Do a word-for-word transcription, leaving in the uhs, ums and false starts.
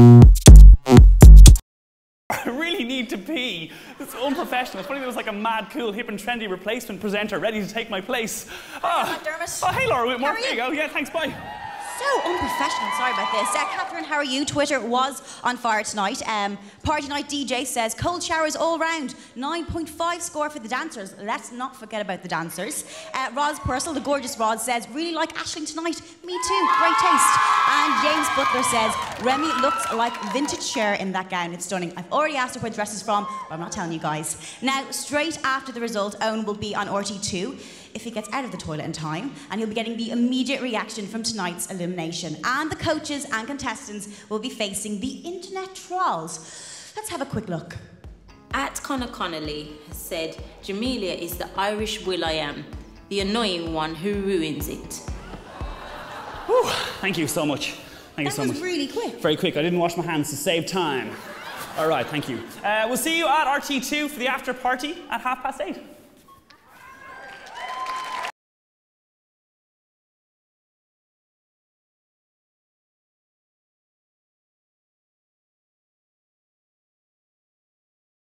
I really need to pee. It's unprofessional. It's funny there was like a mad, cool, hip and trendy replacement presenter ready to take my place. Hi, oh. Dermot. Oh, hey, Laura Whitmore. How are you? There you go. Yeah, thanks, bye. So unprofessional, sorry about this. Uh, Catherine, how are you? Twitter was on fire tonight. Um, Party Night D J says cold showers all round. nine point five score for the dancers. Let's not forget about the dancers. Uh, Roz Purcell, the gorgeous Roz, says, really like Aisling tonight. Me too, great taste. And James Butler says, Remy looks like vintage Cher in that gown. It's stunning. I've already asked her where the dress is from, but I'm not telling you guys. Now, straight after the result, Eoghan will be on R T two. If he gets out of the toilet in time, and he'll be getting the immediate reaction from tonight's elimination. And the coaches and contestants will be facing the internet trolls. Let's have a quick look. At Connor Connolly has said, Jamelia is the Irish Will.i.am, the annoying one who ruins it. Whew, thank you so much. Thank you so much. That was really quick. Very quick. I didn't wash my hands to save time. All right, thank you. Uh, we'll see you at R T two for the after party at half past eight.